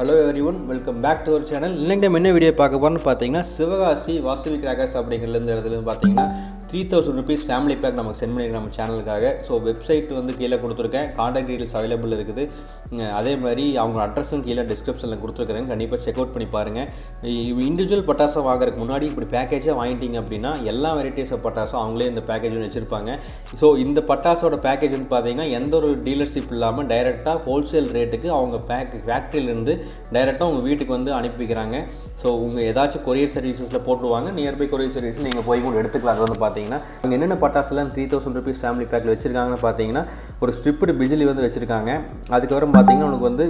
Hello everyone, welcome back to our channel. இன்னைக்கு நம்ம என்ன வீடியோ பார்க்க போறோம்னு பாத்தீங்கன்னா சிவகாசி வாசவி கிராக்கர்ஸ் அப்படிங்கறதுல இந்த இடத்துல பாத்தீங்கன்னா 3000 rupees ஃபேமிலி பேக் நமக்கு சென்ட் பண்ணிருக்காங்க நம்ம சேனலுக்காக. ஸோ வெப்சைட் வந்து கீழே கொடுத்துருக்கேன், கான்டாக்ட் டீடைல்ஸ் அவைலபிள் இருக்குது. அதே மாதிரி அவங்க அட்ரஸும் கீழே டிஸ்கிரிப்ஷனில் கொடுத்துருக்காங்க, கண்டிப்பாக செக் அவுட் பண்ணி பாருங்கள். இண்டிவிஜுவல் பட்டாசை வாங்குறதுக்கு முன்னாடி இப்படி பேக்கேஜாக வாங்கிட்டீங்க அப்படின்னா எல்லா வெரைட்டிஸ் ஆஃப் பட்டாசும் அவங்களே இந்த பேக்கேஜ் வச்சுருப்பாங்க. ஸோ இந்த பட்டாசோட பேக்கேஜ் வந்து பார்த்தீங்கன்னா எந்த ஒரு டீலர்ஷிப் இல்லாமல் டைரெக்டாக ஹோல்சேல் ரேட்டுக்கு அவங்க ஃபேக்ட்ரியிலேருந்து டைரெக்டாக உங்கள் வீட்டுக்கு வந்து அனுப்பி வைக்கிறாங்க. ஸோ உங்கள் ஏதாச்சும் கொரியர் சர்வீசஸில் போட்டுருவாங்க, நியர்பை கொரியர் சர்வீஸில் நீங்கள் போய் கூட எடுத்துக்கலாம். அது வந்து பார்த்தீங்கன்னா அவங்க என்னென்ன பட்டாசுலாம் 3000 rupees ஃபேமிலி பேக்கில் வச்சுருக்காங்கன்னு பார்த்தீங்கன்னா ஒரு ஸ்ட்ரிப்டு பிஜிலி வந்து வச்சுருக்காங்க. அதுக்கப்புறம் பார்த்தீங்கன்னா உனக்கு வந்து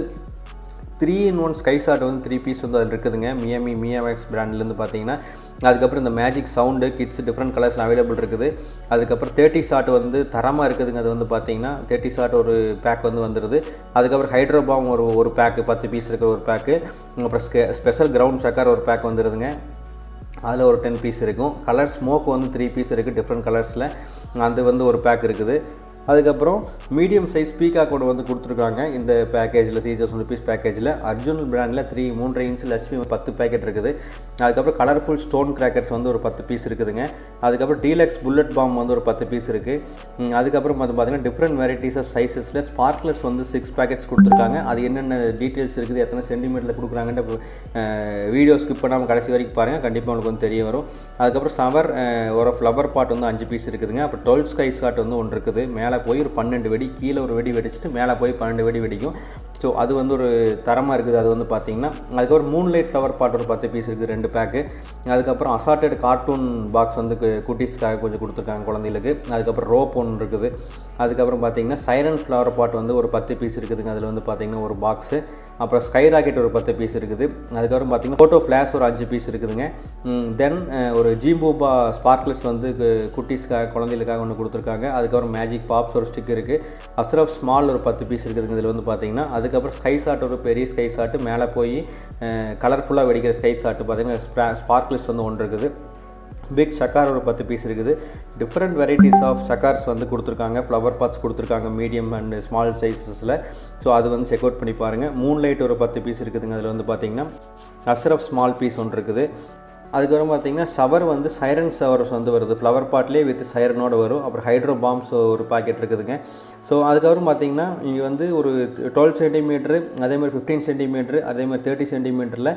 3-in-1 ஸ்கை ஷாட் வந்து 3 பீஸ் வந்து அதில் இருக்குதுங்க, மியாமேக்ஸ் பிராண்ட்லேருந்து பார்த்தீங்கன்னா. அதுக்கப்புறம் இந்த மேஜிக் சவுண்டு கிட்ஸ் டிஃப்ரெண்ட் கலர்ஸில் அவைலபிள் இருக்குது. அதுக்கப்புறம் 30 ஷாட் வந்து தரமாக இருக்குதுங்க. அது வந்து பார்த்தீங்கன்னா 30 ஷாட் ஒரு பேக் வந்து வந்துடுது. அதுக்கப்புறம் ஹைட்ரோபாம் ஒரு பேக்கு 10 பீஸ் இருக்கிற ஒரு பேக்கு. அப்புறம் ஸ்பெஷல் கிரவுண்ட் சக்கர் ஒரு பேக் வந்துடுதுங்க, அதில் ஒரு 10 பீஸ் இருக்கும். கலர் ஸ்மோக் வந்து 3 பீஸ் இருக்குது டிஃப்ரெண்ட் கலர்ஸில், அது வந்து ஒரு பேக் இருக்குது. அதுக்கப்புறம் மீடியம் சைஸ் பீகாக் கூட வந்து கொடுத்துருக்காங்க இந்த பேக்கேஜில் 3000 rupees பேக்கேஜில். அர்ஜுனல் பிராண்டில் 3 இன்ச் லட்சுமி 10 பேக்கெட் இருக்குது. அதுக்கப்புறம் கலர்ஃபுல் ஸ்டோன் கிராக்கர்ஸ் வந்து ஒரு 10 பீஸ் இருக்குதுங்க. அதுக்கப்புறம் டீலக்ஸ் புல்லட் பாம் வந்து ஒரு 10 பீஸ் இருக்குது. அதுக்கப்புறம் வந்து பார்த்திங்கன்னா டிஃப்ரெண்ட் வெரைட்டிஸ் ஆஃப் சைஸஸில் ஸ்பார்க்லர்ஸ் வந்து 6 பேக்கெட்ஸ் கொடுத்துருக்காங்க. அது என்னென்ன டீட்டெயில்ஸ் இருக்குது, எத்தனை சென்டிமீட்டரில் கொடுக்குறாங்கன்ற வீடியோ ஸ்கிப் பண்ணாமல் கடைசி வரைக்கும் பாருங்கள், கண்டிப்பாக உங்களுக்கு வந்து தெரிய வரும். அதுக்கப்புறம் சவர் ஒரு ஃப்ளவர் பாட் வந்து 5 பீஸ் இருக்குதுங்க. அப்புறம் 12 ஸ்கை ஷாட் வந்து ஒன்று இருக்குது. மேலே போய் ஒரு 12 வெடி, கீழே ஒரு வெடி வெடிச்சுட்டு மேலே போய் 12 வெடி வெடிக்கும். ஸோ அது வந்து ஒரு தரமாக இருக்குது. அது வந்து பார்த்திங்கன்னா அதுக்கப்புறம் மூன்லைட் ஃப்ளவர் பாட் ஒரு 10 பீஸ் இருக்குது, 2 பேக்கு. அதுக்கப்புறம் அசார்டட் கார்ட்டூன் பாக்ஸ் வந்து குட்டீஸ்க்காக கொஞ்சம் கொடுத்துருக்காங்க குழந்தைகளுக்கு. அதுக்கப்புறம் ரோப் ஒன்று இருக்குது. அதுக்கப்புறம் பார்த்திங்கன்னா சைரன் ஃப்ளவர் பாட் வந்து ஒரு 10 பீஸ் இருக்குதுங்க, அதில் வந்து பார்த்திங்கன்னா ஒரு பாக்ஸு. அப்புறம் ஸ்கை ராக்கெட் ஒரு 10 பீஸ் இருக்குது. அதுக்கப்புறம் பார்த்திங்கன்னா ஃபோட்டோ ஃப்ளாஷ் ஒரு 5 பீஸ் இருக்குதுங்க. தென் ஒரு ஜீம்பூபா ஸ்பார்க்லர்ஸ் வந்து குட்டீஸ்க்காக குழந்தைகளுக்காக ஒன்று கொடுத்துருக்காங்க. அதுக்கப்புறம் மேஜிக் பாப்ஸ் ஒரு ஸ்டிக் இருக்குது. அஸ்ரஃப் ஸ்மால் ஒரு 10 பீஸ் இருக்குதுங்க இதில் வந்து பார்த்திங்கன்னா. அதுக்கப்புறம் ஸ்கை ஷாட் ஒரு பெரிய ஸ்கை ஷாட்டு, மேலே போய் கலர்ஃபுல்லாக வெடிக்கிற ஸ்கை ஷாட்டு பார்த்திங்கன்னா ஸ்பார்க்லர்ஸ் வந்து ஒன்று இருக்குது. பிக் சக்கார் ஒரு 10 பீஸ் இருக்குது. டிஃப்ரெண்ட் வெரைட்டிஸ் ஆஃப் சக்கார்ஸ் வந்து கொடுத்துருக்காங்க, ஃப்ளவர் பாட்ஸ் கொடுத்துருக்காங்க மீடியம் அண்ட் ஸ்மால் சைஸஸில். ஸோ அது வந்து செக் அவுட் பண்ணி பாருங்கள். மூன்லைட் ஒரு 10 பீஸ் இருக்குதுங்க, அதில் வந்து பார்த்திங்கன்னா அஸ்ரஃப் ஸ்மால் பீஸ் ஒன்று இருக்குது. அதுக்கப்புறம் பார்த்திங்கன்னா ஷவர் வந்து சைரன் ஷவர்ஸ் வந்து வருது, ஃப்ளவர் பாட்லேயே வித் சைரனோடு வரும். அப்புறம் ஹைட்ரோ பாம்ஸ் ஒரு பாக்கெட் இருக்குதுங்க. ஸோ அதுக்கப்புறம் பார்த்திங்கன்னா இங்கே வந்து ஒரு 12 சென்டிமீட்ரு, அதேமாதிரி 15 சென்டிமீட்ரு, அதேமாதிரி 30 சென்டிமீட்டரில்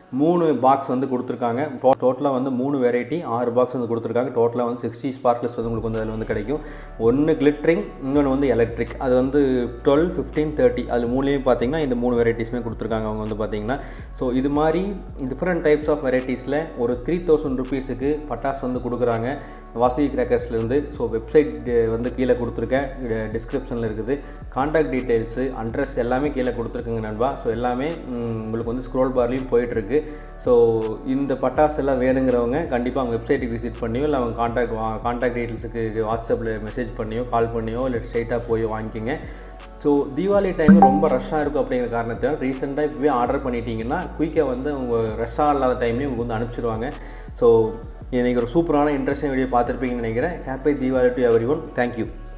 3 பாக்ஸ் வந்து கொடுத்துருக்காங்க. டோட்டலாக வந்து 3 வெரைட்டி 6 பாக்ஸ் வந்து கொடுத்துருக்காங்க. டோட்டலாக வந்து 60 ஸ்பார்க்லர்ஸ் வந்து உங்களுக்கு வந்து அதில் வந்து கிடைக்கும். ஒன்று கிளிட்ரிங், இன்னொன்று வந்து எலக்ட்ரிக். அது வந்து 12, 15, 30 அது மூணுலேயும் பார்த்திங்கன்னா இந்த 3 வெரைட்டிஸுமே கொடுத்துருக்காங்க அவங்க வந்து பார்த்திங்கன்னா. ஸோ இது மாதிரி டிஃப்ரெண்ட் டைப்ஸ் ஆஃப் வெரைட்டிஸில் ஒரு 3000 rupeesக்கு பட்டாசு வந்து கொடுக்குறாங்க வாசவி கிராக்கர்ஸ்லேருந்து. ஸோ வெப்சைட் வந்து கீழே கொடுத்துருக்கேன், டிஸ்கிரிப்ஷனில் இருக்குது. கான்டாக்ட் டீட்டெயில்ஸு அட்ரஸ் எல்லாமே கீழே கொடுத்துருக்குங்க நண்பா. ஸோ எல்லாமே உங்களுக்கு வந்து ஸ்க்ரோல் பார்லையும் போயிட்டுருக்கு. ஸோ இந்த பட்டாசு எல்லாம் வேணுங்கிறவங்க கண்டிப்பாக அவங்க வெப்சைட்டுக்கு விசிட் பண்ணியோ இல்லை அவங்க கான்டாக்ட் டீட்டெயில்ஸுக்கு வாட்ஸ்அப்பில் மெசேஜ் பண்ணியோ கால் பண்ணியோ இல்லை ஸ்ட்ரெயிட்டாக போய் வாங்கிக்கிங்க. ஸோ தீபாவளி டைம் ரொம்ப ரஷ்ஷாக இருக்கும் அப்படிங்கிற காரணத்தால் ரீசெண்டாக இப்போவே ஆர்டர் பண்ணிட்டீங்கன்னா குயிக்காக வந்து உங்கள் ரஷ்ஷாக இல்லாத டைம்லேயும் உங்களுக்கு வந்து அனுப்பிச்சிடுவாங்க. ஸோ இன்றைக்கி ஒரு சூப்பரான இன்ட்ரெஸ்டிங் வீடியோ பார்த்துருப்பீங்கன்னு நினைக்கிறேன். Happy Deepavali to everyone. Thank you.